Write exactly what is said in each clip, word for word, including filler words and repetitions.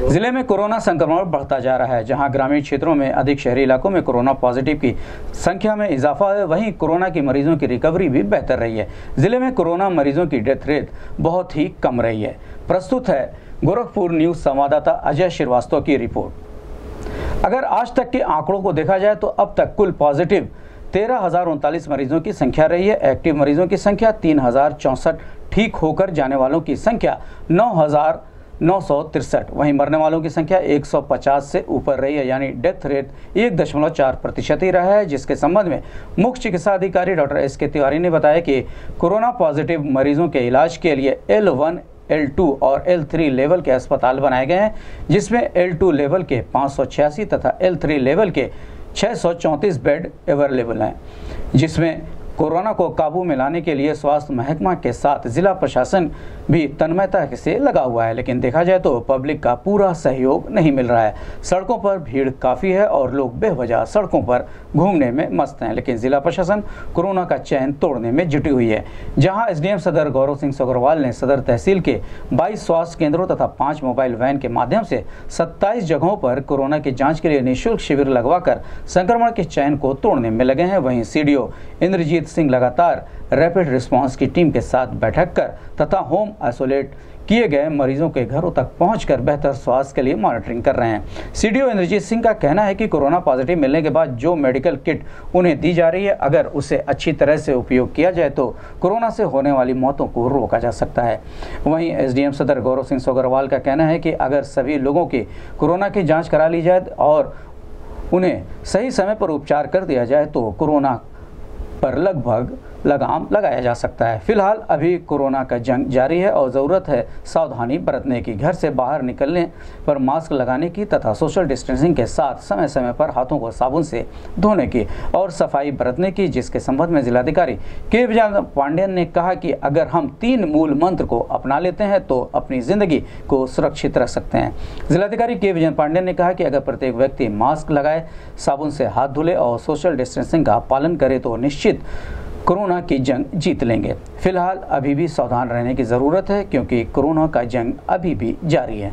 जिले में कोरोना संक्रमण बढ़ता जा रहा है। जहां ग्रामीण क्षेत्रों में अधिक शहरी इलाकों में कोरोना पॉजिटिव की संख्या में इजाफा है, वहीं कोरोना के मरीजों की रिकवरी भी बेहतर रही है। जिले में कोरोना मरीजों की डेथ रेट बहुत ही कम रही है। प्रस्तुत है गोरखपुर न्यूज संवाददाता अजय श्रीवास्तव की रिपोर्ट। अगर आज तक के आंकड़ों को देखा जाए तो अब तक कुल पॉजिटिव तेरह हजार उनतालीस मरीजों की संख्या रही है। एक्टिव मरीजों की संख्या तीन हजार चौंसठ, ठीक होकर जाने वालों की संख्या नौ हजार नौ सौ तिरसठ, वहीं मरने वालों की संख्या एक सौ पचास से ऊपर रही है, यानी डेथ रेट एक दशमलव चार प्रतिशत ही रहा है। जिसके संबंध में मुख्य चिकित्सा अधिकारी डॉक्टर एस के तिवारी ने बताया कि कोरोना पॉजिटिव मरीजों के इलाज के लिए एल वन, एल टू और एल थ्री लेवल के अस्पताल बनाए गए हैं, जिसमें एल टू लेवल के पाँच सौ छियासी तथा एल थ्री लेवल के छः सौ चौंतीस बेड अवेलेबल हैं, जिसमें कोरोना को काबू में लाने के लिए स्वास्थ्य महकमा के साथ जिला प्रशासन भी तन्मयता से लगा हुआ है। लेकिन देखा जाए तो पब्लिक का पूरा सहयोग नहीं मिल रहा है। सड़कों पर भीड़ काफ़ी है और लोग बेवजह सड़कों पर घूमने में मस्त हैं, लेकिन जिला प्रशासन कोरोना का चैन तोड़ने में जुटी हुई है। जहां एसडीएम सदर गौरव सिंह सोगरवाल ने सदर तहसील के बाईस स्वास्थ्य केंद्रों तथा पाँच मोबाइल वैन के माध्यम से सत्ताईस जगहों पर कोरोना की जाँच के लिए निःशुल्क शिविर लगवाकर संक्रमण के चैन को तोड़ने में लगे हैं। वहीं सीडीओ इंद्रजीत सिंह लगातार रैपिड रिस्पांस की टीम के साथ बैठक कर तथा होम आइसोलेट किए गए मरीजों के घरों तक पहुंचकर बेहतर स्वास्थ्य के लिए मॉनिटरिंग कर रहे हैं। सीडीओ इंद्रजीत सिंह का कहना है कि कोरोना पॉजिटिव मिलने के बाद जो मेडिकल किट उन्हें दी जा रही है, अगर उसे अच्छी तरह से उपयोग किया जाए तो कोरोना से होने वाली मौतों को रोका जा सकता है। वहीं एसडीएम सदर गौरव सिंह सोगरवाल का कहना है कि अगर सभी लोगों की कोरोना की जाँच करा ली जाए और उन्हें सही समय पर उपचार कर दिया जाए तो कोरोना पर लगभग लगाम लगाया जा सकता है। फिलहाल अभी कोरोना का जंग जारी है और ज़रूरत है सावधानी बरतने की, घर से बाहर निकलने पर मास्क लगाने की तथा सोशल डिस्टेंसिंग के साथ समय समय पर हाथों को साबुन से धोने की और सफाई बरतने की। जिसके संबंध में जिलाधिकारी के विजय पांडेयन ने कहा कि अगर हम तीन मूल मंत्र को अपना लेते हैं तो अपनी जिंदगी को सुरक्षित रख सकते हैं। जिलाधिकारी के विजय पांडेयन ने कहा कि अगर प्रत्येक व्यक्ति मास्क लगाए, साबुन से हाथ धुले और सोशल डिस्टेंसिंग का पालन करे तो निश्चित कोरोना की जंग जीत लेंगे। फिलहाल अभी भी सावधान रहने की ज़रूरत है क्योंकि कोरोना का जंग अभी भी जारी है।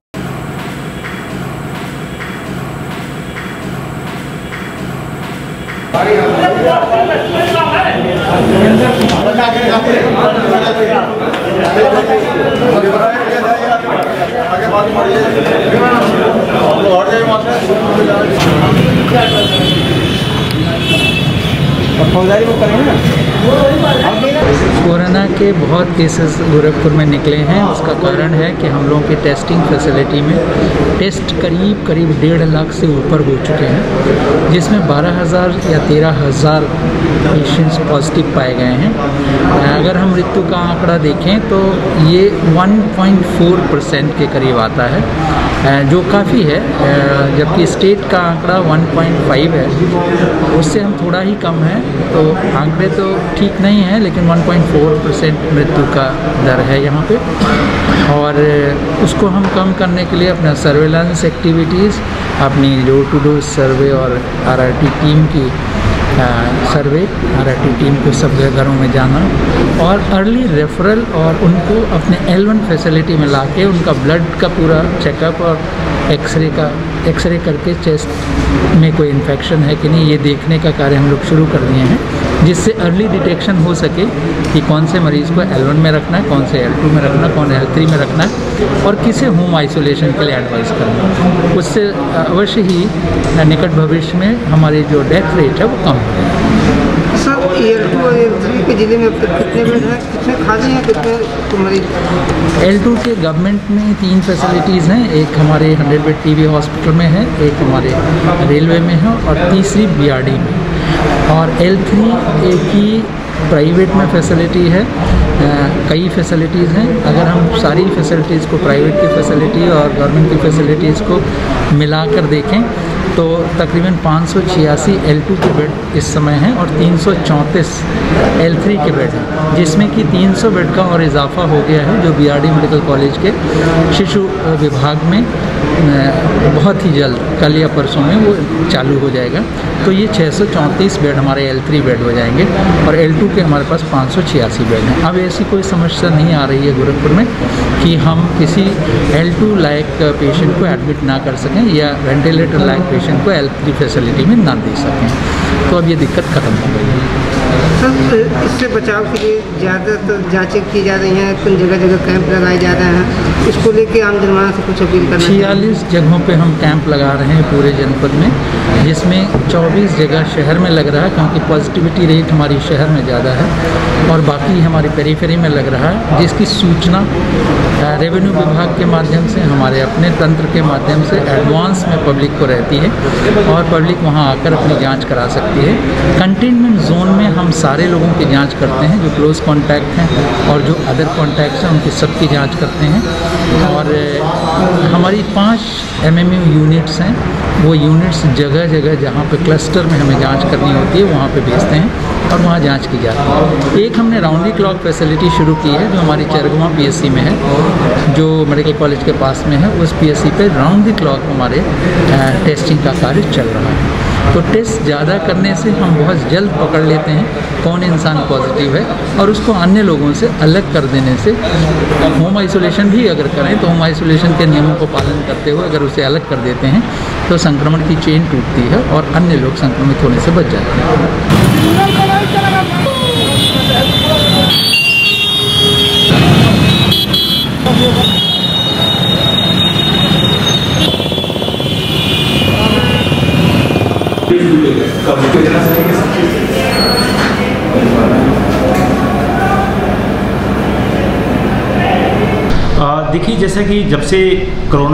कोरोना के बहुत केसेस गोरखपुर में निकले हैं। उसका कारण है कि हम लोगों की टेस्टिंग फैसिलिटी में टेस्ट करीब करीब डेढ़ लाख से ऊपर हो चुके हैं, जिसमें बारह हज़ार या तेरह हज़ार पेशेंट्स पॉजिटिव पाए गए हैं। अगर हम मृत्यु का आंकड़ा देखें तो ये एक पॉइंट चार परसेंट के करीब आता है, जो काफ़ी है, जबकि स्टेट का आंकड़ा एक पॉइंट पाँच है, उससे हम थोड़ा ही कम है। तो आंकड़े तो ठीक नहीं है, लेकिन एक पॉइंट चार परसेंट मृत्यु का दर है यहाँ पे। और उसको हम कम करने के लिए अपना सर्वेलेंस एक्टिविटीज़, अपनी डोर टू डोर सर्वे और आरआरटी टीम की सर्वे, आरआरटी टीम को सब घरों में जाना और अर्ली रेफरल और उनको अपने एल वन फैसिलिटी में लाके उनका ब्लड का पूरा चेकअप और एक्सरे का एक्सरे करके चेस्ट में कोई इन्फेक्शन है कि नहीं, ये देखने का कार्य हम लोग शुरू कर दिए हैं, जिससे अर्ली डिटेक्शन हो सके कि कौन से मरीज़ को एल वन में रखना है, कौन से एल टू में रखना है, कौन एल थ्री में रखना है और किसे होम आइसोलेशन के लिए एडवाइस करना है। उससे अवश्य ही निकट भविष्य में हमारी जो डेथ रेट है वो कम हो। सर, एल टू और एल थ्री के जिले में अब तक कितने बेड हैं, कितने खाली हैं, कितने मरीज? एल टू के गवर्नमेंट में तीन फैसिलिटीज़ हैं, एक हमारे हंड्रेड बेड टीबी हॉस्पिटल में है, एक हमारे रेलवे में है और तीसरी बीआरडी में। और एल थ्री एक ही प्राइवेट में फैसिलिटी है। आ, कई फैसिलिटीज़ हैं। अगर हम सारी फैसिलिटीज़ को, प्राइवेट की फैसिलिटी और गवर्नमेंट की फैसिलिटीज़ को मिलाकर देखें तो तकरीबन पाँच सौ छियासी एल टू के बेड इस समय हैं और तीन सौ चौंतीस एल थ्री के बेड हैं, जिसमें कि तीन सौ बेड का और इजाफा हो गया है जो बीआरडी मेडिकल कॉलेज के शिशु विभाग में बहुत ही जल्द कल या परसों में वो चालू हो जाएगा। तो ये छः सौ चौंतीस बेड हमारे एल थ्री बेड हो जाएंगे और एल टू के हमारे पास पाँच सौ छियासी बेड हैं। अब ऐसी कोई समस्या नहीं आ रही है गोरखपुर में कि हम किसी एल टू लायक पेशेंट को एडमिट ना कर सकें या वेंटिलेटर लायक पेशेंट को एल थ्री फैसिलिटी में ना दे सकें। तो अब ये दिक्कत ख़त्म हो गई है। सर, इससे बचाव के लिए ज़्यादातर जांचें की जा रही हैं, कुछ जगह जगह कैंप लगाए जा रहे हैं, इसको लेके आम जनमानस से कुछ अपील करना। छियालीस जगहों पे हम कैंप लगा रहे हैं पूरे जनपद में, जिसमें चौबीस जगह शहर में लग रहा है क्योंकि पॉजिटिविटी रेट हमारी शहर में ज़्यादा है, और बाकी हमारी पेरीफेरी में लग रहा है, जिसकी सूचना रेवेन्यू विभाग के माध्यम से, हमारे अपने तंत्र के माध्यम से एडवांस में पब्लिक को रहती है और पब्लिक वहाँ आकर अपनी जांच करा सकती है। कंटेनमेंट जोन में हम सारे लोगों की जांच करते हैं, जो क्लोज कॉन्टैक्ट हैं और जो अदर कॉन्टैक्ट्स हैं उनकी सबकी जांच करते हैं। और हमारी पांच एमएमयू यूनिट्स हैं, वो यूनिट्स जगह जगह जहाँ पे क्लस्टर में हमें जांच करनी होती है वहाँ पे भेजते हैं और वहाँ जांच की जाती है। एक हमने राउंड द क्लॉक फैसिलिटी शुरू की है जो हमारी चरगुमा पीएससी में है, जो मेडिकल कॉलेज के पास में है। उस पीएससी पे राउंड द क्लॉक हमारे टेस्टिंग का कार्य चल रहा है। तो टेस्ट ज़्यादा करने से हम बहुत जल्द पकड़ लेते हैं कौन इंसान पॉजिटिव है, और उसको अन्य लोगों से अलग कर देने से, होम आइसोलेशन भी अगर करें तो होम आइसोलेशन के नियमों को पालन करते हुए अगर उसे अलग कर देते हैं तो संक्रमण की चेन टूटती है और अन्य लोग संक्रमित होने से बच जाते हैं। देखिए, जैसे कि जब से कोरोना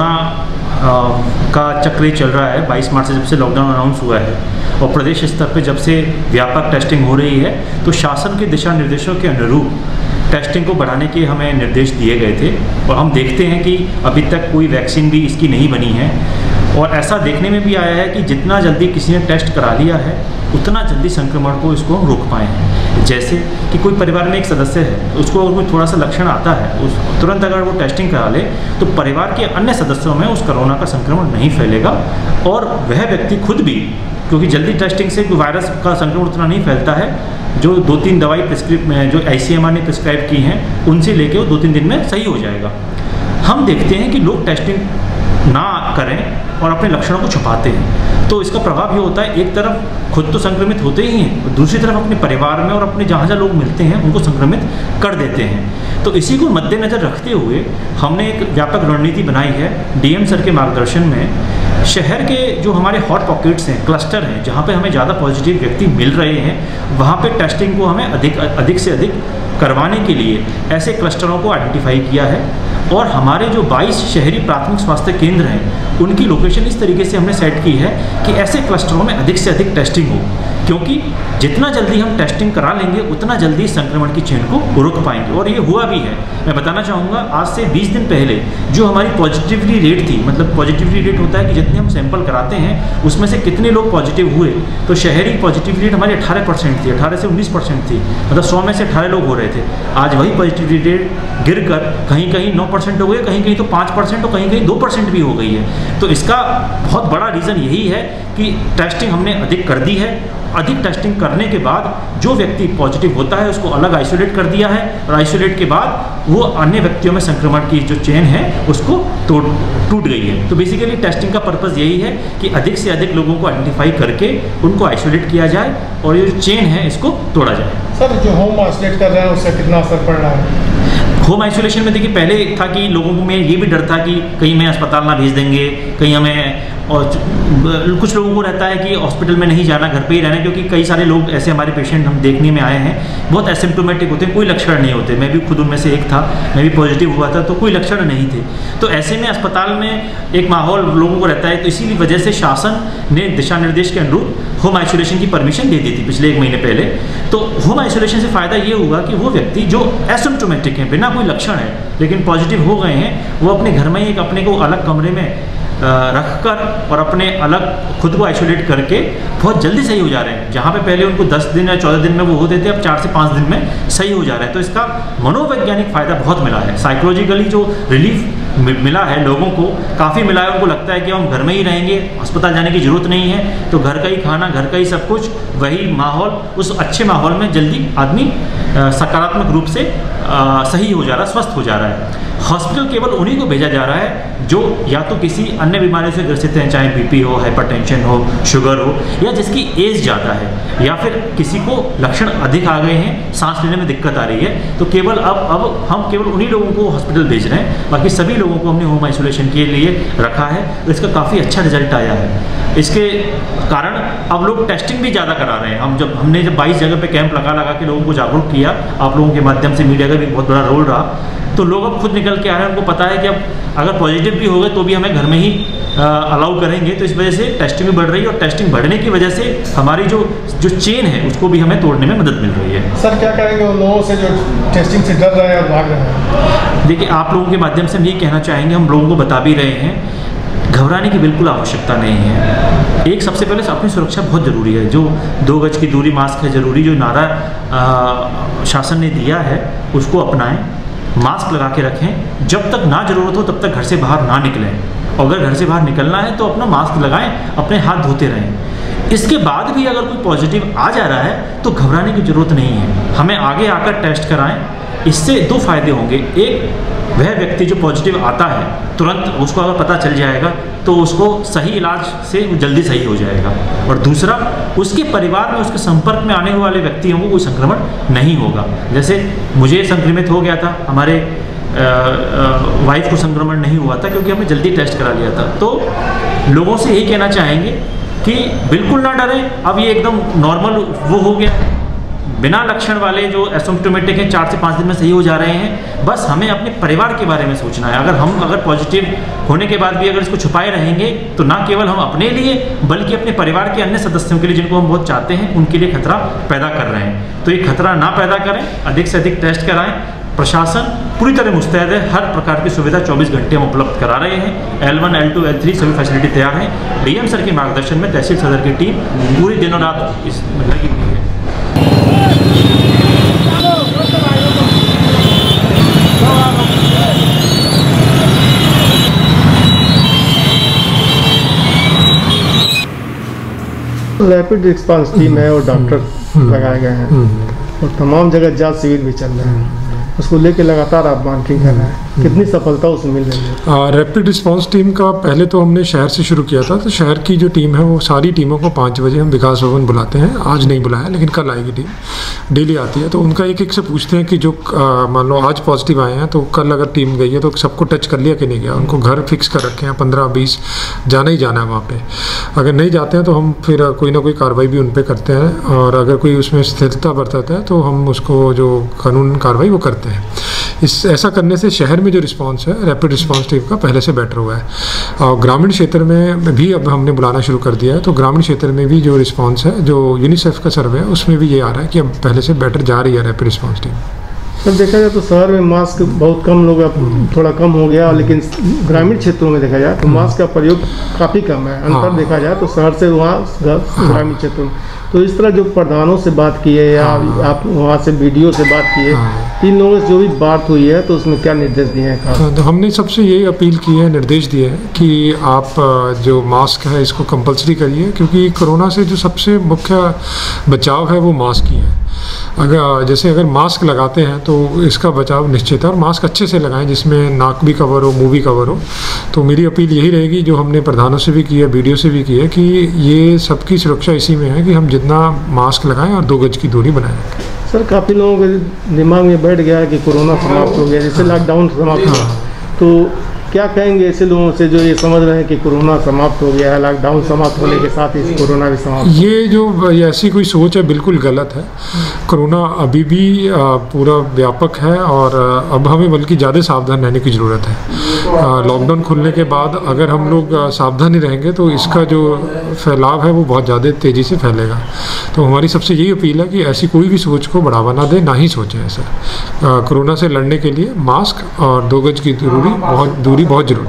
का चक्र चल रहा है, बाईस मार्च से जब से लॉकडाउन अनाउंस हुआ है और प्रदेश स्तर पे जब से व्यापक टेस्टिंग हो रही है, तो शासन के दिशा निर्देशों के अनुरूप टेस्टिंग को बढ़ाने के हमें निर्देश दिए गए थे। और हम देखते हैं कि अभी तक कोई वैक्सीन भी इसकी नहीं बनी है, और ऐसा देखने में भी आया है कि जितना जल्दी किसी ने टेस्ट करा लिया है उतना जल्दी संक्रमण को इसको रोक पाए हैं। जैसे कि कोई परिवार में एक सदस्य है, उसको अगर कोई थोड़ा सा लक्षण आता है, उस तुरंत अगर वो टेस्टिंग करा ले तो परिवार के अन्य सदस्यों में उस कोरोना का संक्रमण नहीं फैलेगा, और वह व्यक्ति खुद भी, क्योंकि जल्दी टेस्टिंग से वायरस का संक्रमण उतना नहीं फैलता है, जो दो तीन दवाई प्रिस्क्रिप जो आईसीएमआर ने प्रिस्क्राइब की हैं उनसे लेके वो दो तीन दिन में सही हो जाएगा। हम देखते हैं कि लोग टेस्टिंग ना करें और अपने लक्षणों को छुपाते हैं, तो इसका प्रभाव ये होता है, एक तरफ खुद तो संक्रमित होते ही हैं, दूसरी तरफ अपने परिवार में और अपने जहाँ जहाँ लोग मिलते हैं उनको संक्रमित कर देते हैं। तो इसी को मद्देनज़र रखते हुए हमने एक व्यापक रणनीति बनाई है डीएम सर के मार्गदर्शन में। शहर के जो हमारे हॉट पॉकेट्स हैं, क्लस्टर हैं, जहाँ पे हमें ज़्यादा पॉजिटिव व्यक्ति मिल रहे हैं, वहाँ पे टेस्टिंग को हमें अधिक अधिक से अधिक करवाने के लिए ऐसे क्लस्टरों को आइडेंटिफाई किया है। और हमारे जो बाईस शहरी प्राथमिक स्वास्थ्य केंद्र हैं उनकी लोकेशन इस तरीके से हमने सेट की है कि ऐसे क्लस्टरों में अधिक से अधिक टेस्टिंग हो, क्योंकि जितना जल्दी हम टेस्टिंग करा लेंगे उतना जल्दी संक्रमण की चेन को रोक पाएंगे। और ये हुआ भी है। मैं बताना चाहूँगा, आज से बीस दिन पहले जो हमारी पॉजिटिविटी रेट थी, मतलब पॉजिटिविटी रेट होता है कि जितने हम सैंपल कराते हैं उसमें से कितने लोग पॉजिटिव हुए, तो शहरी पॉजिटिविटी रेट हमारी अठारह परसेंट थी, अठारह से उन्नीस परसेंट थी, मतलब सौ में से अठारह लोग हो रहे थे। आज वही पॉजिटिविटी रेट गिर कर कहीं कहीं नौ परसेंट हो गई, कहीं कहीं तो पाँच परसेंट और कहीं कहीं दो परसेंट भी हो गई है। तो इसका बहुत बड़ा रीज़न यही है कि टेस्टिंग हमने अधिक कर दी है। अधिक टेस्टिंग करने के बाद जो व्यक्ति पॉजिटिव होता है उसको अलग आइसोलेट कर दिया है, और आइसोलेट के बाद वो अन्य व्यक्तियों में संक्रमण की जो चेन है उसको तोड़ टूट गई है। तो बेसिकली टेस्टिंग का पर्पज़ यही है कि अधिक से अधिक लोगों को आइडेंटिफाई करके उनको आइसोलेट किया जाए और ये जो चेन है इसको तोड़ा जाए। सर, जो होम आइसोलेट कर रहे हैं उससे कितना असर पड़ रहा है? होम आइसोलेशन में देखिए, पहले था कि लोगों में ये भी डर था कि कहीं हमें अस्पताल ना भेज देंगे, कहीं हमें, और कुछ लोगों को रहता है कि हॉस्पिटल में नहीं जाना, घर पे ही रहना, क्योंकि कई सारे लोग ऐसे हमारे पेशेंट हम देखने में आए हैं, बहुत एसिम्प्टोमेटिक होते हैं, कोई लक्षण नहीं होते। मैं भी खुद उनमें से एक था, मैं भी पॉजिटिव हुआ था, तो कोई लक्षण नहीं थे। तो ऐसे में अस्पताल में एक माहौल लोगों को रहता है, तो इसी वजह से शासन ने दिशा निर्देश के अनुरूप होम आइसोलेशन की परमिशन दे दी थी पिछले एक महीने पहले। तो होम आइसोलेशन से फ़ायदा ये हुआ कि वो व्यक्ति जो एसिम्प्टोमेटिक हैं, बिना कोई लक्षण है लेकिन पॉजिटिव हो गए हैं, वो अपने घर में ही एक अपने को अलग कमरे में रखकर और अपने अलग खुद को आइसोलेट करके बहुत जल्दी सही हो जा रहे हैं। जहाँ पे पहले उनको दस दिन या चौदह दिन में वो होते थे, अब चार से पाँच दिन में सही हो जा रहे हैं। तो इसका मनोवैज्ञानिक फ़ायदा बहुत मिला है, साइकोलॉजिकली जो रिलीफ मिला है लोगों को काफ़ी मिला है। उनको लगता है कि हम घर में ही रहेंगे, अस्पताल जाने की ज़रूरत नहीं है, तो घर का ही खाना, घर का ही सब कुछ, वही माहौल, उस अच्छे माहौल में जल्दी आदमी सकारात्मक रूप से आ, सही हो जा रहा है, स्वस्थ हो जा रहा है। हॉस्पिटल केवल उन्हीं को भेजा जा रहा है जो या तो किसी अन्य बीमारियों से ग्रसित हैं, चाहे बीपी हो, हाइपरटेंशन हो, शुगर हो, या जिसकी एज ज़्यादा है, या फिर किसी को लक्षण अधिक आ गए हैं, सांस लेने में दिक्कत आ रही है, तो केवल अब अब हम केवल उन्हीं लोगों को हॉस्पिटल भेज रहे हैं। बाकी सभी लोगों को हमने होम आइसोलेशन के लिए रखा है, तो इसका काफ़ी अच्छा रिजल्ट आया है। इसके कारण अब लोग टेस्टिंग भी ज़्यादा करा रहे हैं। हम जब हमने जब बाईस जगह पे कैंप लगा लगा के लोगों को जागरूक किया, आप लोगों के माध्यम से, मीडिया का भी बहुत बड़ा रोल रहा, तो लोग अब खुद निकल के आ रहे हैं। उनको पता है कि अब अगर पॉजिटिव भी हो गए तो भी हमें घर में ही अलाउ करेंगे। तो इस वजह से टेस्टिंग भी बढ़ रही है, और टेस्टिंग बढ़ने की वजह से हमारी जो जो चेन है उसको भी हमें तोड़ने में मदद मिल रही है। सर क्या कहेंगे उन लोगों से जो टेस्टिंग से डर रहे हैं और भाग रहे हैं? देखिए, आप लोगों के माध्यम से हम ये कहना चाहेंगे, हम लोगों को बता भी रहे हैं, घबराने की बिल्कुल आवश्यकता नहीं है। एक सबसे पहले अपनी सुरक्षा बहुत ज़रूरी है। जो दो गज की दूरी, मास्क है ज़रूरी, जो नारा आ, शासन ने दिया है उसको अपनाएं, मास्क लगा के रखें, जब तक ना ज़रूरत हो तब तक घर से बाहर ना निकलें, और अगर घर से बाहर निकलना है तो अपना मास्क लगाएं, अपने हाथ धोते रहें। इसके बाद भी अगर कोई पॉजिटिव आ जा रहा है तो घबराने की ज़रूरत नहीं है, हमें आगे आकर टेस्ट कराएं। इससे दो फायदे होंगे, एक, वह व्यक्ति जो पॉजिटिव आता है तुरंत उसको अगर पता चल जाएगा तो उसको सही इलाज से जल्दी सही हो जाएगा, और दूसरा, उसके परिवार में, उसके संपर्क में आने वाले व्यक्तियों को कोई संक्रमण नहीं होगा। जैसे मुझे संक्रमित हो गया था, हमारे वाइफ को संक्रमण नहीं हुआ था क्योंकि हमने जल्दी टेस्ट करा लिया था। तो लोगों से यही कहना चाहेंगे कि बिल्कुल ना डरें, अब ये एकदम नॉर्मल वो हो गया है। बिना लक्षण वाले जो एसिम्प्टोमेटिक हैं चार से पाँच दिन में सही हो जा रहे हैं। बस हमें अपने परिवार के बारे में सोचना है। अगर हम अगर पॉजिटिव होने के बाद भी अगर इसको छुपाए रहेंगे तो ना केवल हम अपने लिए बल्कि अपने परिवार के अन्य सदस्यों के लिए, जिनको हम बहुत चाहते हैं, उनके लिए खतरा पैदा कर रहे हैं। तो ये खतरा ना पैदा करें, अधिक से अधिक टेस्ट कराएं। प्रशासन पूरी तरह मुस्तैद है, हर प्रकार की सुविधा चौबीस घंटे हम उपलब्ध करा रहे हैं। L one, L two, L three सभी फैसिलिटी तैयार हैं। डीएम सर के मार्गदर्शन में तहसील सदर की टीम पूरी दिनों रात इस लगी हुई है। रैपिड रिस्पांस टीम है और डॉक्टर लगाए गए हैं, और तमाम जगह जांच शिविर भी चल रहे हैं, उसको लेके लगातार आप मॉनिटरिंग कर रहे हैं, कितनी सफलता उसमें मिल रही है? रैपिड रिस्पांस टीम का पहले तो हमने शहर से शुरू किया था, तो शहर की जो टीम है वो सारी टीमों को पाँच बजे हम विकास भवन बुलाते हैं। आज नहीं बुलाया, लेकिन कल आएगी टीम, डेली आती है। तो उनका एक एक से पूछते हैं कि जो मान लो आज पॉजिटिव आए हैं तो कल अगर टीम गई है तो सबको टच कर लिया कि नहीं गया, उनको घर फिक्स कर रखे हैं, पंद्रह बीस जाना ही जाना है वहाँ पे। अगर नहीं जाते हैं तो हम फिर कोई ना कोई कार्रवाई भी उन पर करते हैं, और अगर कोई उसमें स्थिरता बरतता है तो हम उसको जो कानून कार्रवाई वो करते हैं। इस ऐसा करने से शहर में जो रिस्पांस है रैपिड रिस्पांस टीम का पहले से बेटर हुआ है, और ग्रामीण क्षेत्र में भी अब हमने बुलाना शुरू कर दिया है। तो ग्रामीण क्षेत्र में भी जो रिस्पांस है, जो यूनिसेफ का सर्वे है, उसमें भी ये आ रहा है कि अब पहले से बेटर जा रही है रैपिड रिस्पांस टीम। जब देखा जाए तो शहर में मास्क बहुत कम लोग, अब थोड़ा कम हो गया, लेकिन ग्रामीण क्षेत्रों में देखा जाए तो मास्क का प्रयोग काफ़ी कम है। अंतर हाँ। देखा जाए तो शहर से वहाँ ग्रामीण क्षेत्रों में, तो इस तरह जो प्रधानों से बात की है या हाँ। आप वहाँ से बीडीओ से बात की है, हाँ। तीन लोगों से जो भी बात हुई है तो उसमें क्या निर्देश दिए हैं? हाँ, तो हमने सबसे ये अपील की है, निर्देश दिए हैं कि आप जो मास्क है इसको कंपलसरी करिए, क्योंकि कोरोना से जो सबसे मुख्य बचाव है वो मास्क ही है। अगर जैसे अगर मास्क लगाते हैं तो इसका बचाव निश्चित है, और मास्क अच्छे से लगाएं जिसमें नाक भी कवर हो, मुंह भी कवर हो। तो मेरी अपील यही रहेगी, जो हमने प्रधानों से भी की है, बीडीओ से भी की है, कि ये सबकी सुरक्षा इसी में है कि हम जितना मास्क लगाएं और दो गज की दूरी बनाएं। सर काफ़ी लोगों के दिमाग में बैठ गया है कि कोरोना समाप्त हो गया, जैसे लॉकडाउन समाप्त हुआ, तो क्या कहेंगे ऐसे लोगों से जो ये समझ रहे हैं कि कोरोना समाप्त हो गया है, लॉकडाउन समाप्त होने के साथ ही कोरोना भी समाप्त? ये जो ऐसी कोई सोच है बिल्कुल गलत है। कोरोना अभी भी पूरा व्यापक है, और अब हमें बल्कि ज़्यादा सावधान रहने की ज़रूरत है। लॉकडाउन खुलने के बाद अगर हम लोग सावधान ही रहेंगे तो इसका जो फैलाव है वो बहुत ज़्यादा तेज़ी से फैलेगा। तो हमारी सबसे यही अपील है कि ऐसी कोई भी सोच को बढ़ावा ना दें, ना ही सोचें ऐसा। कोरोना से लड़ने के लिए मास्क और दो गज की दूरी बहुत दूरी बहुत ज़रूरी है।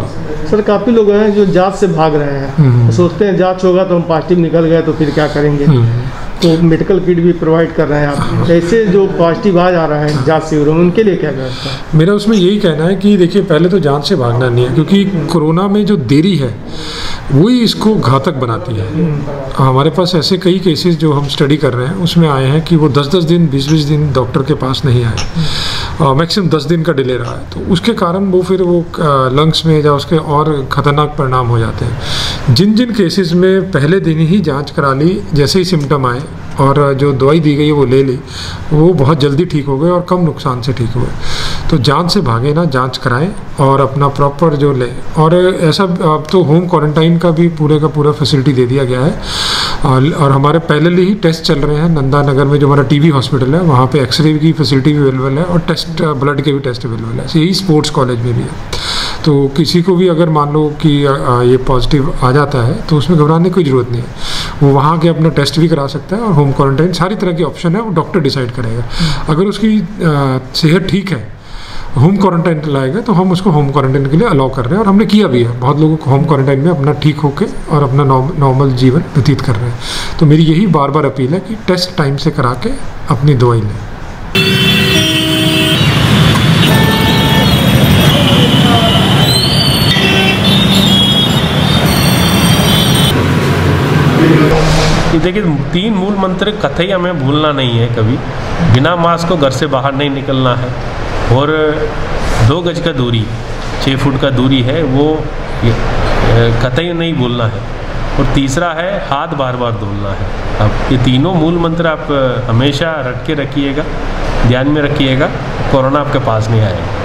सर काफ़ी लोग हैं जो जांच से भाग रहे हैं, सोचते हैं जांच होगा तो हम पॉजिटिव निकल गए तो फिर क्या करेंगे, तो मेडिकल किट भी प्रोवाइड कर रहे हैं आप। ऐसे जो पॉजिटिव आ जा रहा है जांच शिविरों में, उनके लिए क्या व्यवस्था है? मेरा उसमें यही कहना है कि देखिए पहले तो जांच से भागना नहीं है, क्योंकि कोरोना में जो देरी है वही इसको घातक बनाती है। हमारे पास ऐसे कई केसेस जो हम स्टडी कर रहे हैं उसमें आए हैं कि वो दस दस दिन बीस बीस दिन डॉक्टर के पास नहीं आए, मैक्सिमम दस दिन का डिले रहा है, तो उसके कारण वो फिर वो लंग्स में या उसके और ख़तरनाक परिणाम हो जाते हैं। जिन जिन केसेस में पहले दिन ही जांच करा ली, जैसे ही सिम्टम आए और जो दवाई दी गई वो ले ली, वो बहुत जल्दी ठीक हो गए और कम नुकसान से ठीक हुए। तो जांच से भागे ना, जांच कराएं और अपना प्रॉपर जो लें। और ऐसा अब तो होम क्वारंटाइन का भी पूरे का पूरा फैसिलिटी दे दिया गया है, और, और हमारे पहले ही टेस्ट चल रहे हैं। नंदा नगर में जो हमारा टीबी हॉस्पिटल है वहाँ पे एक्सरे की फैसिलिटी भी अवेलेबल है और टेस्ट ब्लड के भी टेस्ट अवेलेबल है। यही स्पोर्ट्स कॉलेज में भी है। तो किसी को भी अगर मान लो कि ये पॉजिटिव आ जाता है तो उसमें घबराने की कोई ज़रूरत नहीं है, वो वहाँ के अपना टेस्ट भी करा सकता है और होम क्वारंटाइन सारी तरह के ऑप्शन है, वो डॉक्टर डिसाइड करेगा। अगर उसकी सेहत ठीक है, होम क्वारंटाइन लाएगा तो हम उसको होम क्वारंटाइन के लिए अलाउ कर रहे हैं, और हमने किया भी है। बहुत लोगों को होम क्वारंटाइन में अपना ठीक होके और अपना नॉर्मल जीवन व्यतीत कर रहे हैं। तो मेरी यही बार बार अपील है कि टेस्ट टाइम से करा के अपनी दवाई लें। देखिए, तीन मूल मंत्र कतई हमें भूलना नहीं है कभी। बिना मास्क को घर से बाहर नहीं निकलना है, और दो गज का दूरी, छः फुट का दूरी है वो कतई नहीं भूलना है, और तीसरा है हाथ बार बार धोना है। अब ये तीनों मूल मंत्र आप हमेशा रट के रखिएगा, ध्यान में रखिएगा, कोरोना आपके पास नहीं आएगा।